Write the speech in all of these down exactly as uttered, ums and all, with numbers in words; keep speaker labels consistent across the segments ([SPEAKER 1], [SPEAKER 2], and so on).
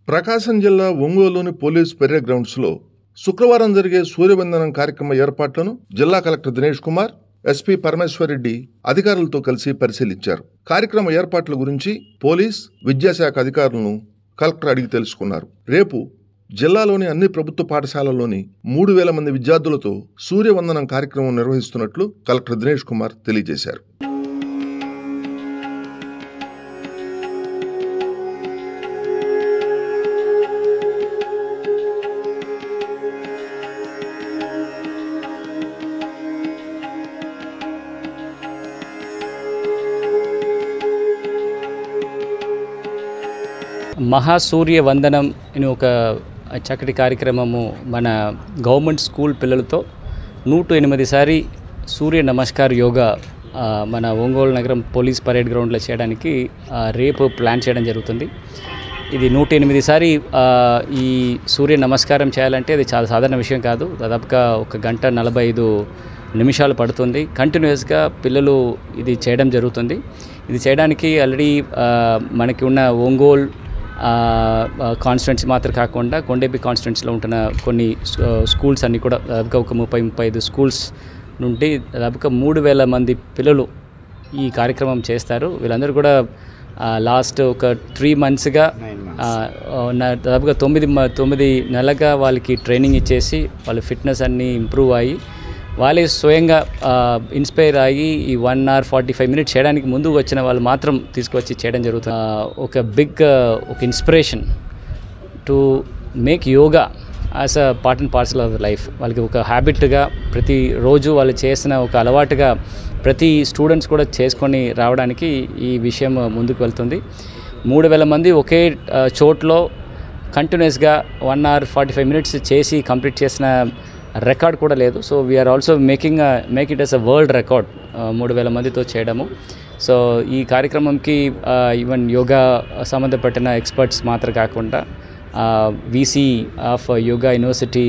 [SPEAKER 1] ప్రకాశం జిల్లా ఒంగోలులోని police parade grounds లో శుక్రవారం జరిగే సూర్యవందనం కార్యక్రమ ఏర్పాట్లను జిల్లా కలెక్టర్ దినేష్ కుమార్, ఎస్పీ పరమేశ్వరరెడ్డి అధికారులతో కలిసి పరిశీలించారు. కార్యక్రమ ఏర్పాట్ల గురించి పోలీస్, విద్యాశాఖ అధికారులను కలెక్టర్ అడిగి తెలుసుకున్నారు. రేపు జిల్లాలోని అన్ని ప్రభుత్వ పాఠశాలల్లోని మూడు వేల మంది విద్యార్థులతో సూర్యవందనం కార్యక్రమం నిర్వహిస్తున్నట్లు కలెక్టర్ దినేష్ కుమార్ తెలియజేశారు.
[SPEAKER 2] మహాసూర్య వందనం అని ఒక చక్కటి కార్యక్రమము మన గవర్నమెంట్ స్కూల్ పిల్లలతో నూట ఎనిమిది సారి సూర్య నమస్కార్ యోగా మన ఒంగోలు నగరం పోలీస్ పరేడ్ గ్రౌండ్లో చేయడానికి రేపు ప్లాన్ చేయడం జరుగుతుంది. ఇది నూట ఎనిమిది సారి ఈ సూర్య నమస్కారం చేయాలంటే అది చాలా సాధారణ విషయం కాదు. దాదాపుగా ఒక గంట నలభై ఐదు నిమిషాలు పడుతుంది. కంటిన్యూస్గా పిల్లలు ఇది చేయడం జరుగుతుంది. ఇది చేయడానికి ఆల్రెడీ మనకి ఉన్న ఒంగోలు కాన్స్టిట్యున్సీ మాత్రం కాకుండా కొండేపి కాన్స్టిట్యున్సీలో ఉంటున్న కొన్ని స్కూల్స్ అన్నీ కూడా దాదాపుగా ఒక ముప్పై ముప్పై ఐదు స్కూల్స్ నుండి దాదాపుగా మూడు వేల మంది పిల్లలు ఈ కార్యక్రమం చేస్తారు. వీళ్ళందరూ కూడా లాస్ట్ ఒక త్రీ మంత్స్గా దాదాపుగా తొమ్మిది తొమ్మిది నెలలుగా వాళ్ళకి ట్రైనింగ్ ఇచ్చేసి వాళ్ళ ఫిట్నెస్ అన్నీ ఇంప్రూవ్ అయ్యి వాళ్ళే స్వయంగా ఇన్స్పైర్ అయ్యి ఈ one hour forty five minutes చేయడానికి ముందు వచ్చిన వాళ్ళు మాత్రం తీసుకొచ్చి చేయడం జరుగుతుంది. ఒక బిగ్ ఒక inspiration to make yoga as a part and parcel of life. వాళ్ళకి ఒక హ్యాబిట్గా ప్రతిరోజు వాళ్ళు చేసిన ఒక అలవాటుగా ప్రతి స్టూడెంట్స్ కూడా చేసుకొని రావడానికి ఈ విషయం ముందుకు వెళ్తుంది. మూడు వేల మంది ఒకే చోట్లో కంటిన్యూస్గా one hour forty five minutes చేసి కంప్లీట్ చేసిన రికార్డ్ కూడా లేదు. So we are also making make it as a world record మూడు వేల మందితో చేయడము. సో ఈ కార్యక్రమంకి ఈవెన్ యోగా సంబంధపడిన ఎక్స్పర్ట్స్ మాత్రం కాకుండా VC of yoga university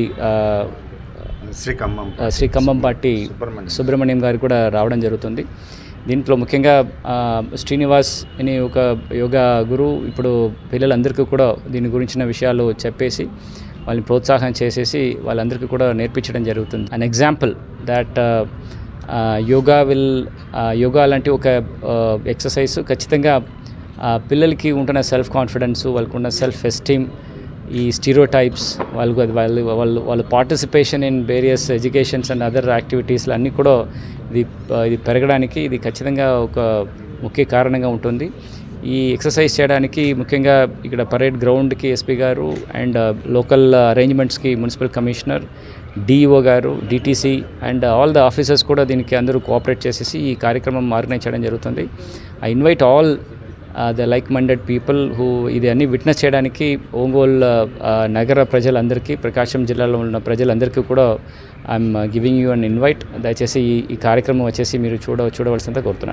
[SPEAKER 2] Shri Khammam Shri Khammampati Subrahmanyam గారు కూడా రావడం జరుగుతుంది. దీంట్లో ముఖ్యంగా శ్రీనివాస్ అనే ఒక యోగా గురువు ఇప్పుడు పిల్లలందరికీ కూడా దీని గురించిన విషయాలు చెప్పేసి వాళ్ళని ప్రోత్సాహం చేసేసి వాళ్ళందరికీ కూడా నేర్పించడం జరుగుతుంది. An example that yoga will yoga లాంటి ఒక ఎక్సర్సైజ్ ఖచ్చితంగా పిల్లలకి ఉంటున్న సెల్ఫ్ కాన్ఫిడెన్స్, వాళ్ళకు ఉన్న సెల్ఫ్ ఎస్టీమ్, ఈ స్టీరియోటైప్స్, వాళ్ళకు వాళ్ళు వాళ్ళు వాళ్ళు participation in various educations and other యాక్టివిటీస్లు అన్నీ కూడా ఇది ఇది పెరగడానికి ఇది ఖచ్చితంగా ఒక ముఖ్య కారణంగా ఉంటుంది. ఈ ఎక్సర్సైజ్ చేయడానికి ముఖ్యంగా ఇక్కడ పరేడ్ గ్రౌండ్కి ఎస్పీ గారు అండ్ లోకల్ అరేంజ్మెంట్స్కి మున్సిపల్ కమిషనర్, డిఈఓ గారు, DTC and all the officers కూడా దీనికి అందరూ కోఆపరేట్ చేసేసి ఈ కార్యక్రమం ఆర్గనైజ్ చేయడం జరుగుతుంది. I invite all the like minded people who ఇది అన్ని విట్నెస్ చేయడానికి ఒంగోలు నగర ప్రజలందరికీ, ప్రకాశం జిల్లాలో ఉన్న ప్రజలందరికీ కూడా I'm giving you an invite. దయచేసి ఈ కార్యక్రమం వచ్చేసి మీరు చూడ చూడవలసిందిగా కోరుతున్నాను.